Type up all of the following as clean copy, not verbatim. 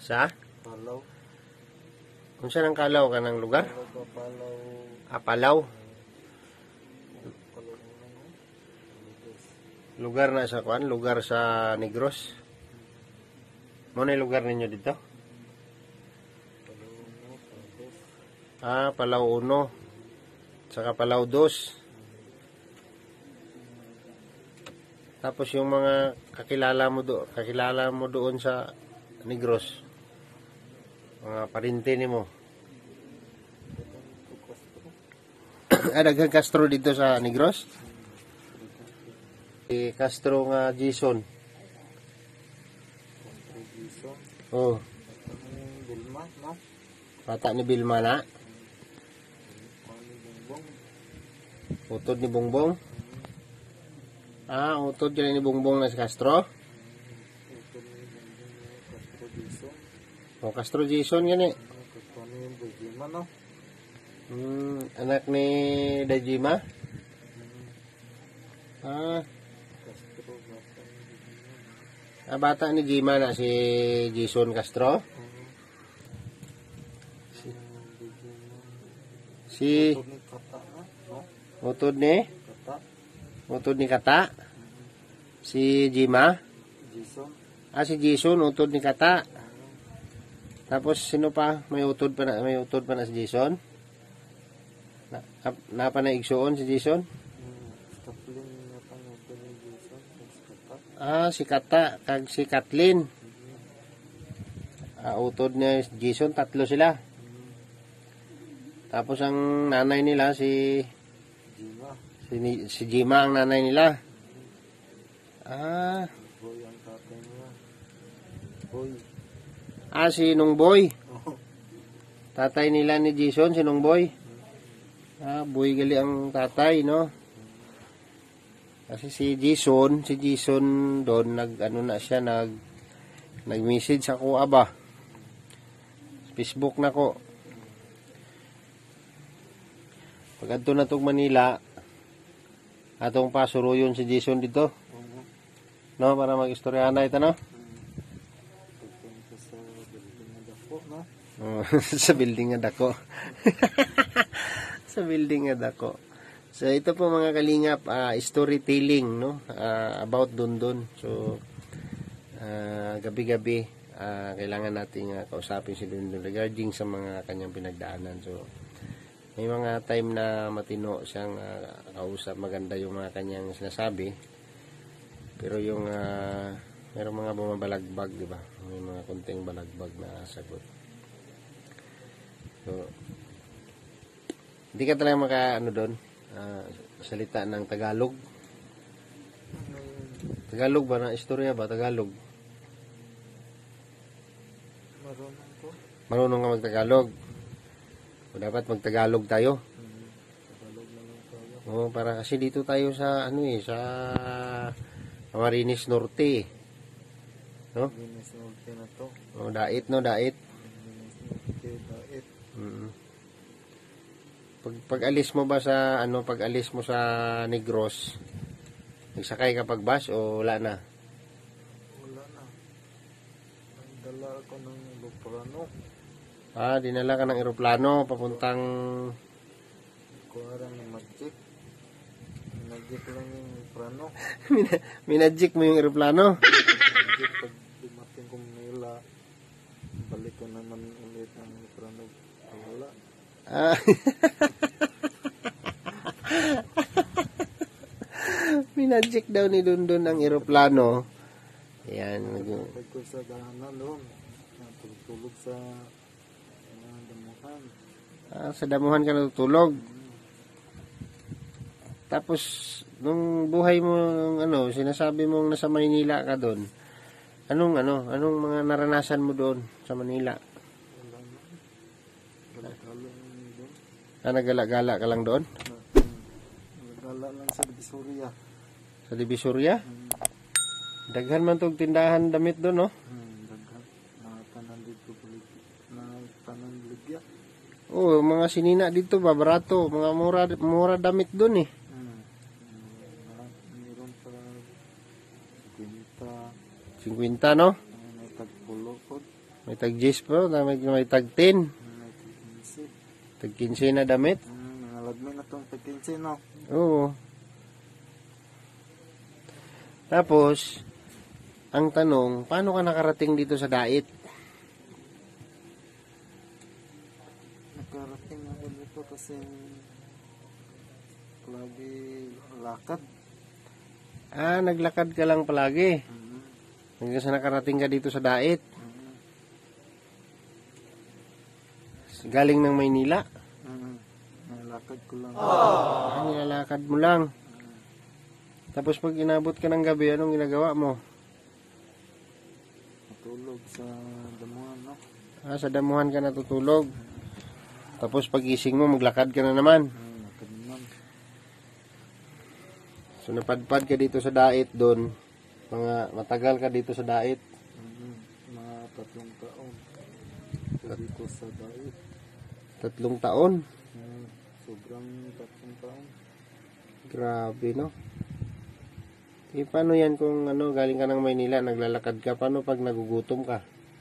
Sa? Palaw. Kung saan ang kalaw ka ng lugar? Palaw. Apalaw. Palaw. Lugar na sa kuan, lugar sa Negros. Mo na lugar ninyo dito? Palaw 1. Saka Palaw 2. Tapos yung mga kakilala mo doon sa Negros. Mga parinte nimo. Daghang Castro dito sa Negros. Si Castro nga Jason. Oh. Bilma, no? Bata ni Bilma na. Utod ni Bongbong. Utod dyan ni Bongbong na si Castro. Castro Jason yan eh. Anak ni Dajima. Bata ni Jima na si Jason Castro. Si utod ni Kata. Si Jima. Si Jason utod ni Kata. Tapos sino pa? May utod pa na si Jason. Napa na igsuon si Jason? Si Kata kag si Kathleen. Utod niya Jason, 3 sila. Tapos ang nanay nila si Jima ang nanay nila. Boy ang tatay niya. Boy. Si Nungboy. Tatay nila ni Jason, si Nungboy. Boy gali ang tatay, no? Kasi si Jason doon nag-message ako aba. Facebook na ko. Pag adto na tong Manila, atong pasuruyon si Jason dito. No, para mag-istorya na ito, no? Sa building nga dako. Sa building nga dako. So ito po mga kalingap, storytelling, no? About Dondon. So gabi-gabi kailangan nating kausapin si Dondon regarding sa mga kanyang pinagdaanan. So may mga time na matino siyang kausap, maganda yung mga kanyang sinasabi. Pero yung mayroong mga bumabalagbag, di ba? May mga konting balagbag na sagot. So hindi ka talaga maka doon salita ng Tagalog. Tagalog ba na istorya ba Tagalog? Marunong ko. Marunong ka mag-Tagalog. O dapat mag-Tagalog tayo. Tagalog na lang tayo. Para kasi dito tayo sa sa Camarines Norte. No? Camarines Norte na to. Dait, no, dait. Camarines Norte, dait. Pag-alis mo ba sa pag-alis mo sa Negros, nagsakay ka pag bus o wala na? Wala na. Nagdala ako ng eroplano. Dinala ka ng eroplano papuntang Kuwara ng Magic. Magic lang yung eroplano. Minadjik mo yung eroplano? Magic pag dumating ko Manila, balik ko naman ulit ang eroplano. Wala. Minadjik daw ni Dondon ang eroplano. Ayan. Pag ko sa daanan doon, natulog sa damuhan. Sa damuhan ka natutulog. Tapos, nung buhay mo, sinasabi mong nasa Maynila ka doon, anong mga naranasan mo doon sa Manila? Wala na. Gala-gala lang doon. Nagala-gala ka lang doon? Gala lang sa Divisoria. Sa Divisoria? Daghan man tong tindahan damit doon, no? Daghan. Tanan dito tanan Libya. Mga sinina dito ba, barato. Mga mura damit doon eh. Meron pa 50. 50, no? May tagpulo ko. May tag 10 po, may tag 10. May tag-15. Tag 15 na damit. Mga lagmi na itong tag-15, no? Oo. Tapos, ang tanong, paano ka nakarating dito sa Dait? Nakarating ako dito kasi lagi lakad. Ah, naglakad ka lang palagi. Hanggang sa nakarating ka dito sa Dait. Galing ng Maynila. Nalakad ko lang. Ah, nilalakad mo lang. Tapos pag inabot ka ng gabi, anong ginagawa mo? Matulog sa damuhan, no? Ah, sa damuhan ka natutulog. Tapos pag gising mo, maglakad ka na naman. Lakad naman. So napadpad ka dito sa Dait doon. Matagal ka dito sa Dait. Mga 3 taon. Dito sa Dait. 3 taon. Sobrang 3 taon. Grabe, no? Eh, paano yan kung galing ka ng Maynila, naglalakad ka? Paano pag nagugutom ka?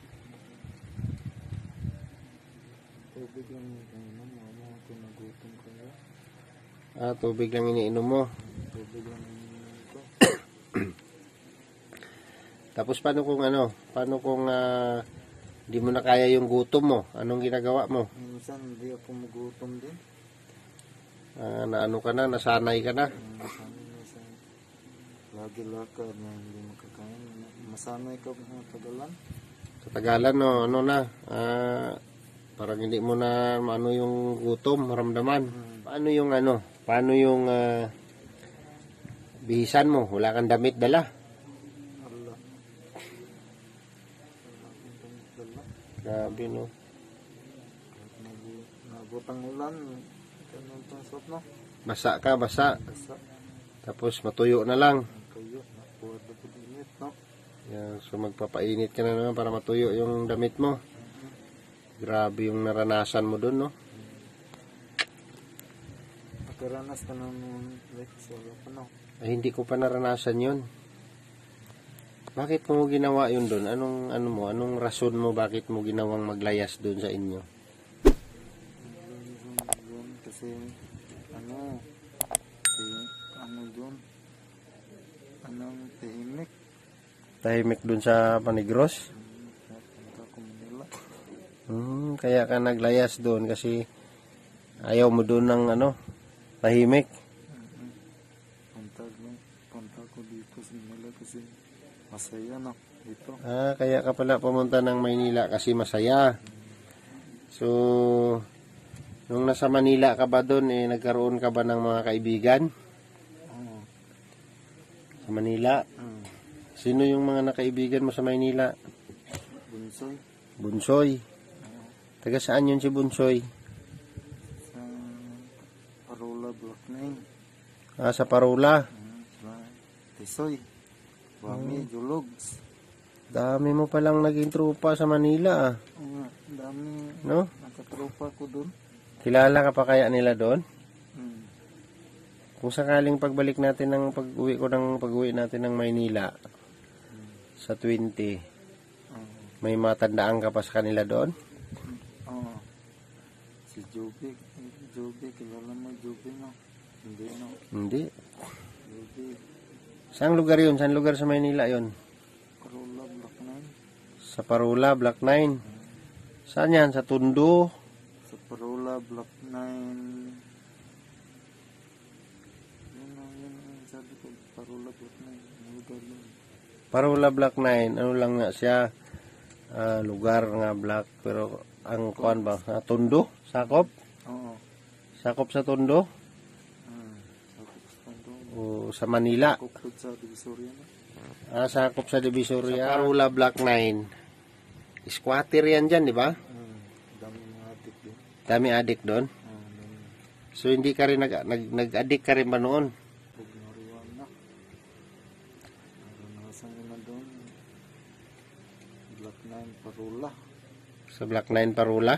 Tubig lang iniinom mo. Kung nagutom ka na. Ah, tubig lang iniinom mo. Tubig lang iniinom ko. Tapos paano kung di mo na kaya yung gutom mo? Anong ginagawa mo? Minsan hindi ako magutom din. Nasanay ka na. Minsan lagi lakad na hindi makakain. Masanay ka mga tagalan. Katagalan, no, parang hindi mo na yung gutom, maramdaman. Paano yung bihisan mo? Wala kang damit dala. Allah. Dala. Grabe, no? Nabutang ulan. Ganun itong suot, no? Basa ka, basa. Basa. Tapos matuyo na lang. Kayo. Nakuha na po init, no? Yan, so magpapainit ka na naman para matuyo yung damit mo. Grabe yung naranasan mo dun, no? Nakaranas ka na nung Lex. Wala pa, no? Ay, hindi ko pa naranasan yun. Bakit mo ginawa yun dun? Anong rason mo bakit mo ginawang maglayas dun sa inyo? Yun, kasi doon tahimik. Tahimik dun sa Panigros? Punta ko Manila. Kaya ka naglayas dun kasi ayaw mo dun ng tahimik. Punta ko dito sa Manila kasi masaya na dito. Ah, kaya ka pala pumunta ng Maynila kasi masaya. So, nung nasa Manila ka ba dun, nagkaroon ka ba ng mga kaibigan? Oo. Sa Manila? Sino yung mga nakaibigan mo sa Maynila? Bunsoy. Bunsoy. Taga saan yun si Bunsoy? Sa Parola Block 9. Ah, sa Parola. Sa Tisoy. Wami, Julogs. Dami mo palang naging trupa sa Manila, ah. Dami. No? Nakatropa ko doon. Kilala ka pa kaya nila doon? Kung sakaling pag-uwi natin ng Maynila sa 20, may matandaan ka pa sa kanila doon? Oo. Si Joby, kilala mo Joby, no? Hindi, no? Hindi. Joby, Saang lugar yun? Saan lugar sa Maynila yun? Parola Block 9. Sa Parola, Block 9. Saan yan? Sa Tondo? Sa Parola Block 9. Yun, sabi ko, Parola Block 9. Ang lugar yun. Parola, Block 9. Ano lang nga siya? Lugar nga block. Pero ang kuan ba? Tondo? Sakop? Oo. Sakop sa Tondo? Sakop sa Tondo. O sa Manila? Sakop sa Divisoria, no? Sakop sa Divisoria. Sa Parola, Block 9. Squatter yan dyan, di ba? Dami mga adik din. Dami adik doon. Dami. So hindi ka rin nag-addict ka rin ba noon? Pag nariwan na. Naranasan ko na doon. Block 9 Parola. Sa Block 9 Parola?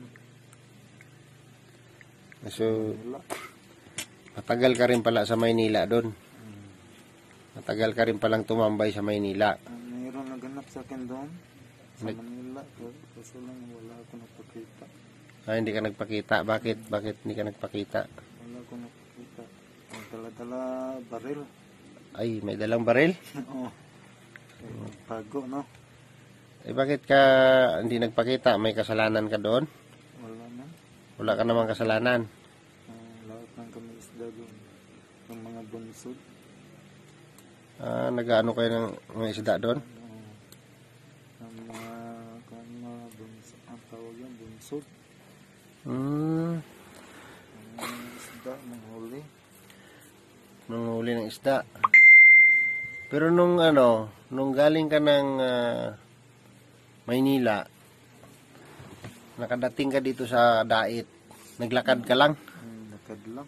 So Wala. matagal ka rin pala sa Maynila doon. Matagal ka rin palang tumambay sa Maynila. Mayroon naganap sa akin doon Sa Manila, kaso lang wala ako napakita. Ah, hindi ka nagpakita. Bakit? Bakit hindi ka nagpakita? Wala ako napakita. Ang dala-dala baril. Ay, may dalang baril? Oo. Pago, no? Eh, bakit ka hindi nagpakita? May kasalanan ka doon? Wala na. Wala ka namang kasalanan. Lahat ng kami isda doon. Yung mga bunsod. Ah, nag-ano kayo ng mga isda doon? Ang mga bunsod. Ang tawag yan, bunsod. Hmm, Ang mga isda, manghuli. nanghuli ng isda. Pero nung galing ka ng Maynila, nakadating ka dito sa Dait, naglakad ka lang. Lakad lang.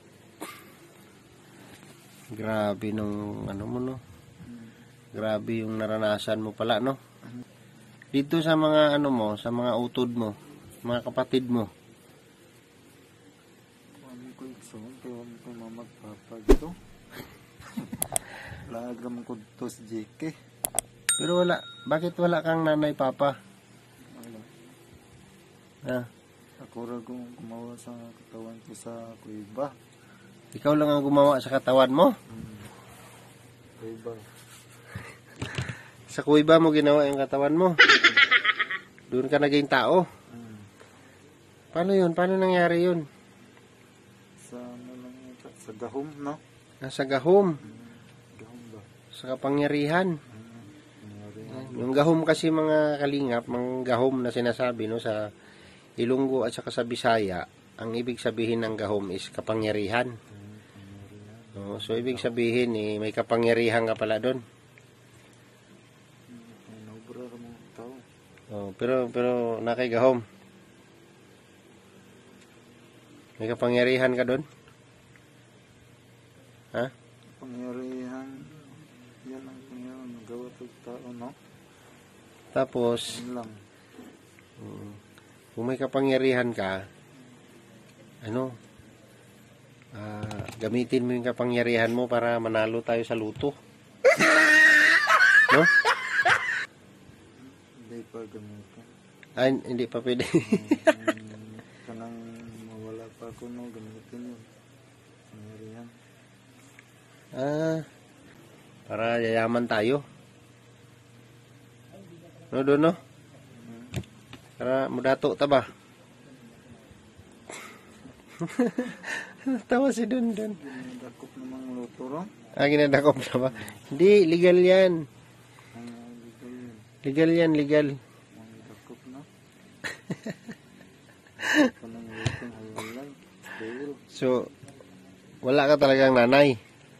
Grabe nung mo no. Grabe yung naranasan mo pala no. Dito sa mga sa mga utod mo, mga kapatid mo. Ano ko ikson, kaya ano ko mamagpapag ito. Lagam ko to si JK. Pero bakit wala kang nanay papa? Wala. Ah, Ako ra kung gumawa sa katawan ko sa kuiba. ikaw lang ang gumawa sa katawan mo? Kuiba. Sa kuiba mo ginawa yung katawan mo? Doon ka naging tao? Paano yun? Paano nangyari yun? Sa ano lang ito? Sa gahom, no? Nasa gahom. Gahom ba? Sa kapangyarihan. Nangyari yan. Yung gahom kasi mga kalingap, mga gahom na sinasabi no, sa Ilonggo at saka sa Bisaya, ang ibig sabihin ng gahom is kapangyarihan. No, so ibig sabihin may kapangyarihan ka pala doon. Naubra ka mga tao. Oh, pero nakay gahom. May kapangyarihan ka doon? Ha? Pangyarihan. Yan ang pangyarihan. Nagawa ito tao, no? Tapos, Yan lang. kung may kapangyarihan ka, gamitin mo yung kapangyarihan mo para manalo tayo sa luto. No? Hindi pa gamitin. Ay, hindi pa pwede. Kanang mawala pa ako, no? Gamitin yun. Pangyarihan. Para yayaman tayo. No, doon, no? Para mudato ta ba? Tawa si Don. Dakop namang luto ron. Ginadakop na ba? Hindi, legal yan. Ang legal yun. Legal yan, legal. Ang dakop na. Kanang lutong halal. Stale. So, wala ka talagang nanay.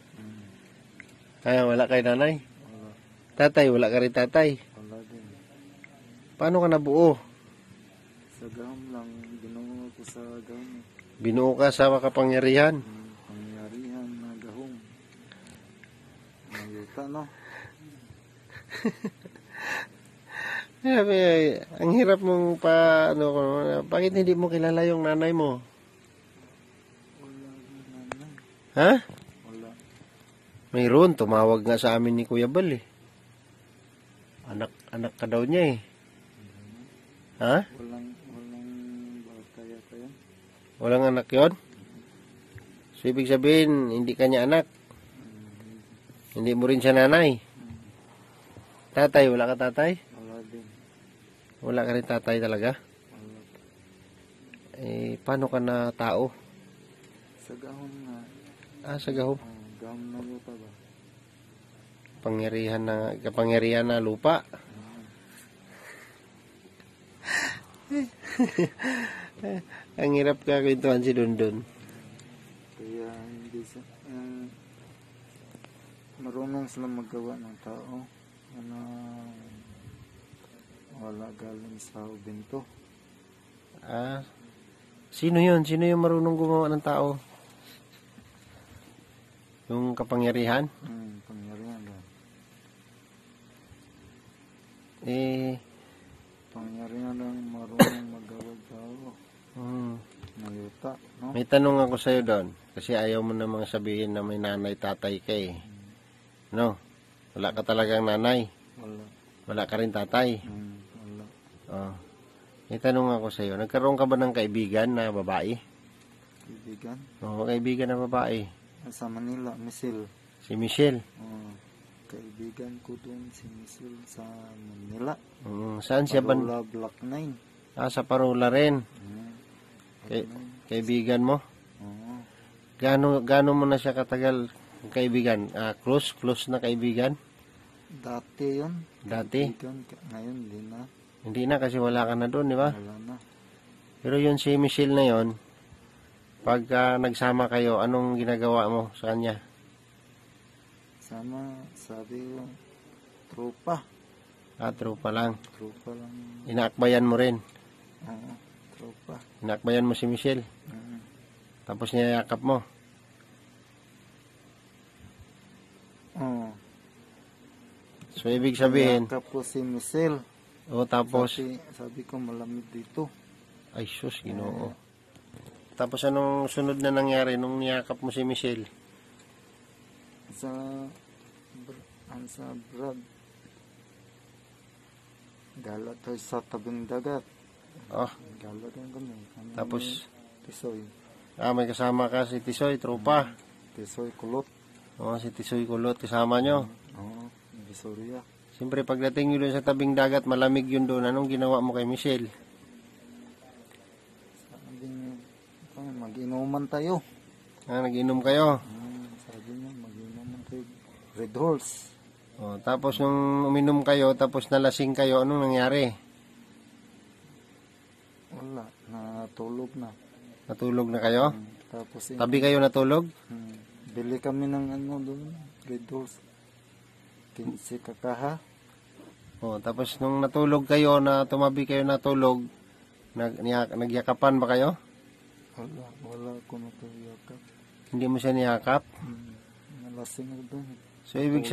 Wala kay nanay. Wala. Tatay, wala ka rin tatay. Wala din. Paano ka nabuo? Sa gahom lang. Binuo ko sa gahom. Binuo ka sa makapangyarihan. Pangyarihan na gahom. Mayuta, no? Ang hirap mong bakit hindi mo kilala yung nanay mo? Wala din nanay. Ha? Wala. Mayroon, tumawag nga sa amin ni Kuya Bal eh. Anak ka daw niya eh. Ha? Walang bata yata yan. Walang anak yon? So, ibig sabihin, hindi kanya anak. Hindi mo rin siya nanay. Tatay, wala ka tatay? Wala din. Wala ka rin tatay talaga? Wala. Eh, paano ka na tao? Sa gahom na. Sa gahom. Gahom na yuta ba? Kapangyarihan na lupa. Ang hirap ka kwentuhan si Dondon. Kaya hindi siya. Marunong sila magawa ng tao. Wala galing sa ubinto. Sino yun? Sino yung marunong gumawa ng tao? Yung kapangyarihan? Pangyarihan ba? Pangyarihan lang marunong magawa tao. Mayuta, no? May tanong ako sa'yo doon. Kasi ayaw mo namang sabihin na may nanay, tatay ka eh. No? Wala ka talagang nanay. Wala. Wala ka rin tatay. Wala. Oh. May tanong ako sa'yo. Nagkaroon ka ba ng kaibigan na babae? Kaibigan. Oo, kaibigan na babae. Sa Manila, Misil. Si Michelle. Kaibigan ko doon si Misil sa Manila. Saan siya ba? Parola Block 9. Sa Parola rin. Kaibigan mo? Oo. Gaano mo na siya katagal kaibigan? Close na kaibigan? Dati yun. Dati? Kaibigan. Ngayon, hindi na. Hindi na kasi wala ka na doon, di ba? Wala na. Pero yun si Michelle na yun, pagka nagsama kayo, anong ginagawa mo sa kanya? Sama, sabi ko, tropa. Tropa lang. Tropa lang. Inaakbayan mo rin. Oo, tropa. Inaakbayan mo si Michelle. Tapos niyayakap mo. Oo. So, ibig sabihin, Yakap ko si Michelle. tapos, Sabi ko, malamig dito. ay sus, Ginoo. Tapos anong sunod na nangyari nung niyakap mo si Michelle? Sa Brad. Gala tayo sa tabing dagat. Gala din kami. Tapos, Tisoy. may kasama ka si Tisoy, tropa. Tisoy kulot. Si Tisoy Kulot, kasama nyo. Oo, Visoria. Siyempre, pagdating nyo doon sa tabing dagat, malamig yun doon. Anong ginawa mo kay Michelle? Sabi niya, mag-inuman tayo. Nag-inom kayo. Sabi niya, mag-inuman tayo. Red Horse. Tapos nung uminom kayo, tapos nalasing kayo, anong nangyari? Wala, natulog na. Natulog na kayo? Tapos Tabi kayo natulog? bili kami ng doon, Red Horse. 15 kakaha. Tapos nung natulog kayo, na tumabi kayo natulog, nagyakapan ba kayo? Wala ko natuyakap. Hindi mo siya niyakap? Nalasing ako doon. So, ibig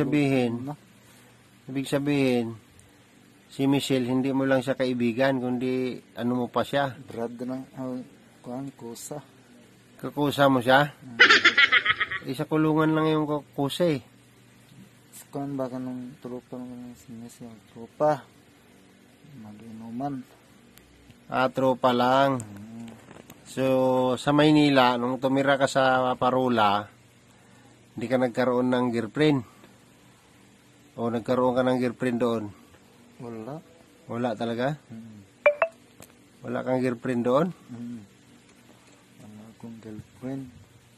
sabihin, si Michelle, hindi mo lang siya kaibigan, kundi ano mo pa siya? Brad na, kusa. Kakusa mo siya? Isa kulungan lang yung kusa eh. Kuan baka nung tropa ng sinisya. Tropa. Mag-inuman. Tropa lang. So, sa Maynila, nung tumira ka sa Parola, hindi ka nagkaroon ng girlfriend? O nagkaroon ka ng girlfriend doon? Wala. Wala talaga? Wala kang girlfriend doon? Wala akong girlfriend.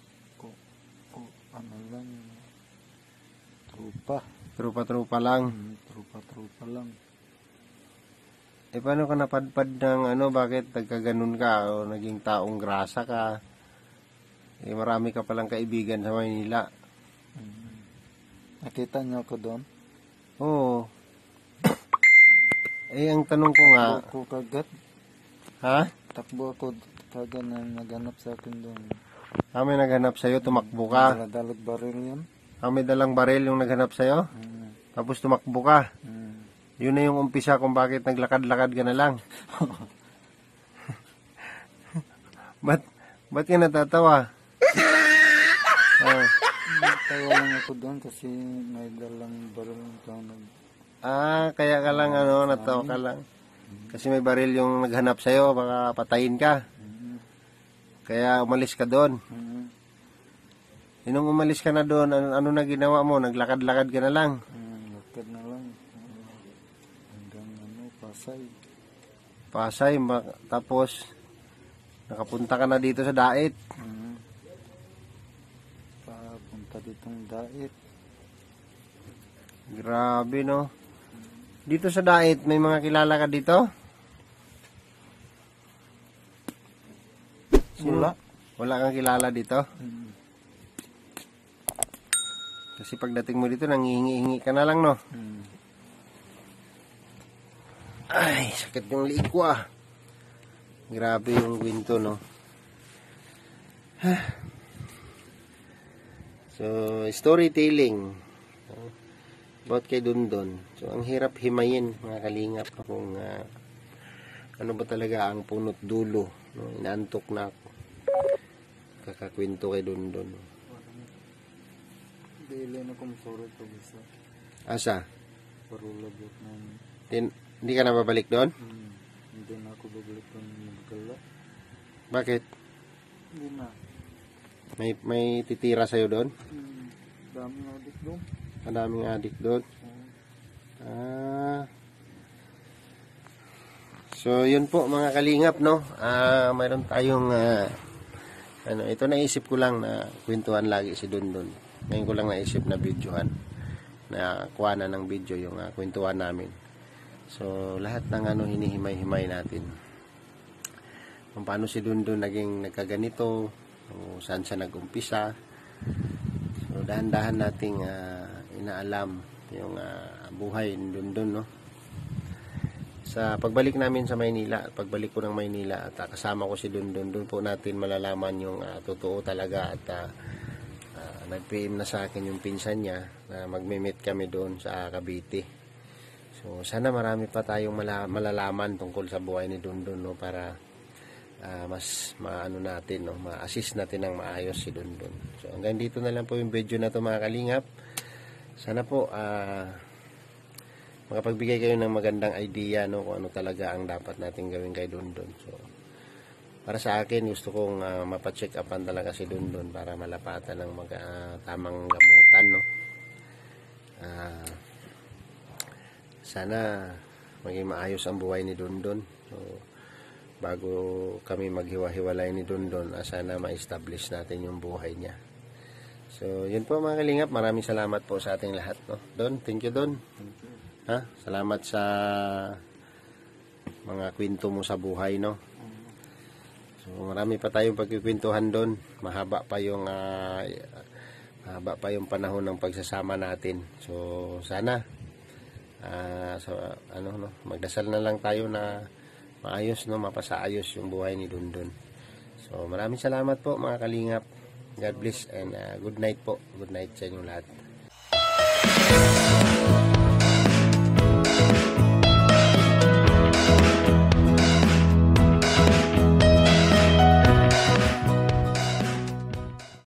Ano lang. Tropa. Trupa-trupa lang. Tropa lang. Paano ka napadpad ng bakit nagkaganon ka o naging taong grasa ka? Marami ka palang kaibigan sa Maynila. Nakita niyo ako doon? Oo. Ang tanong ko nga... Takbo ako kagad. Ha? Takbo ako kagad na naghanap sa akin doon. May naghanap sa'yo, tumakbo ka. Dalag baril yun. May dalang baril yung naghanap sa'yo? Tapos tumakbo ka. Yun na yung umpisa kung bakit naglakad-lakad ka na lang. Ba't ka natatawa? Tawa lang ako doon kasi may dalang baril yung taon. Kaya ka lang natawa ka lang. Kasi may baril yung naghanap sa'yo, baka patayin ka. Kaya umalis ka doon. Nung umalis ka na doon, ano na ginawa mo? Naglakad-lakad ka na lang. Lakad na lang. Hanggang Pasay. Pasay, tapos nakapunta ka na dito sa Dait. Papunta ditong Dait. Grabe, no? Dito sa Dait, may mga kilala ka dito? Wala. Wala kang kilala dito? Kasi pagdating mo dito, nangihingi-hingi ka na lang, no? Ay, sakit yung liig ko, Grabe yung kwento, no? So, storytelling. About kay Dondon. So, ang hirap himayin, mga kalingap, kung ano ba talaga ang punot dulo. No? Inaantok na ako. Kakakwento kay Dondon. Dili na kong sorry to bisa. Asa? Parola Block 9. Hindi ka na babalik doon? Hindi na ako babalik ng magkala. Bakit? Hindi na. May titira sa'yo doon? Dami na adik doon. Madaming adik doon. So yun po mga kalingap, no. Mayroon tayong ito naisip ko lang na kwentuhan lagi si Dundon. Ngayon ko lang naisip na videohan. Na kuha na ng video yung kwentuhan namin. So lahat ng hinihimay-himay natin. Kung paano si Dundon naging nagkaganito, o saan siya nag-umpisa. So dahan-dahan nating inaalam yung buhay ni Dundon, no. Sa pagbalik namin sa Maynila, pagbalik ko ng Maynila at kasama ko si Dundon, doon po natin malalaman yung totoo talaga at nag-PM na sa akin yung pinsan niya na magme-meet kami doon sa Cavite. So sana marami pa tayong malalaman tungkol sa buhay ni Dundon, no, para mas natin, no, ma-assist natin ng maayos si Dundon. So hanggang dito na lang po yung video na to mga kalingap. Sana po makapagbigay kayo ng magandang idea, no, kung ano talaga ang dapat natin gawin kay Dundon. So, para sa akin, gusto kong mapacheck upan talaga si Dundon para malapatan ng tamang gamutan, no. Sana maging maayos ang buhay ni Dundon. So, bago kami maghiwa-hiwalay ni Dundon, sana ma-establish natin yung buhay niya. So, yun po mga kalingap. Maraming salamat po sa ating lahat, no. Don, thank you, Don. Salamat sa mga kwento mo sa buhay, no. So marami pa tayong pagkikwentuhan doon. Mahaba pa yung panahon ng pagsasama natin. So sana magdasal na lang tayo na maayos, no, mapasaayos yung buhay ni Dundon. So maraming salamat po mga kalingap. God bless and good night po. Good night sa inyong lahat.